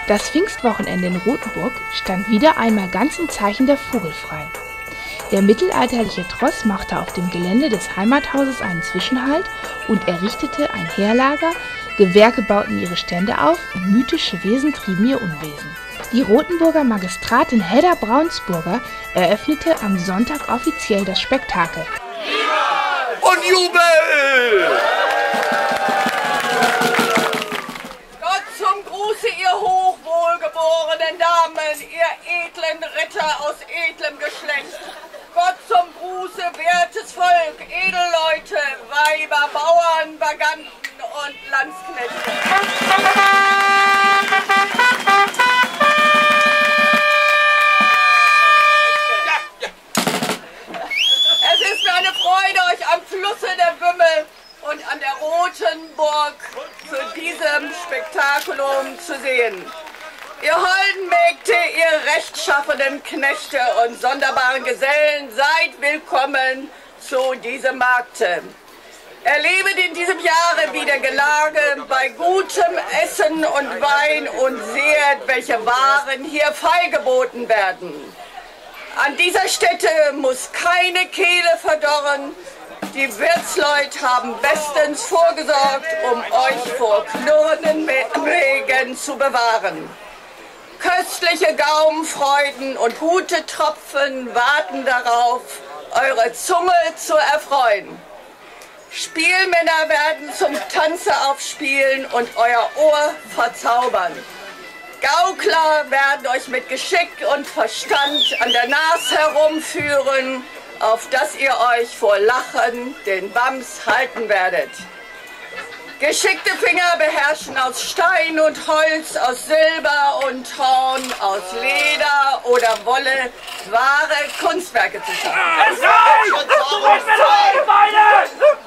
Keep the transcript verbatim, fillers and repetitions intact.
Das Pfingstwochenende in Rothenburg stand wieder einmal ganz im Zeichen der Vogelfrei. Der mittelalterliche Tross machte auf dem Gelände des Heimathauses einen Zwischenhalt und errichtete ein Heerlager, Gewerke bauten ihre Stände auf und mythische Wesen trieben ihr Unwesen. Die Rothenburger Magistratin Hedda Braunsburger eröffnete am Sonntag offiziell das Spektakel. Und Jubel! Gott zum Gruße, ihr hochwohlgeborenen Damen, ihr edlen Ritter aus edlem Geschlecht. Gott zum Gruße, wertes Volk, Edelleute, Weiber, Bauern, Vaganten und Landsknechte. Es ist mir eine Freude, euch am Flusse der Wümmel und an der Rothenburg zu diesem Spektakulum zu sehen. Ihr holden Mägde, ihr rechtschaffenen Knechte und sonderbaren Gesellen, seid willkommen zu diesem Markte. Erlebet in diesem Jahre wieder Gelage bei gutem Essen und Wein und seht, welche Waren hier feilgeboten werden. An dieser Stätte muss keine Kehle verdorren. Die Wirtsleute haben bestens vorgesorgt, um euch vor knurrenden Mägen zu bewahren. Köstliche Gaumenfreuden und gute Tropfen warten darauf, eure Zunge zu erfreuen. Spielmänner werden zum Tanze aufspielen und euer Ohr verzaubern. Gaukler werden euch mit Geschick und Verstand an der Nase herumführen, auf dass ihr euch vor Lachen den Wams halten werdet. Geschickte Finger beherrschen aus Stein und Holz, aus Silber und Horn, aus Leder oder Wolle wahre Kunstwerke zu schaffen. Es reicht! Du musst mir doch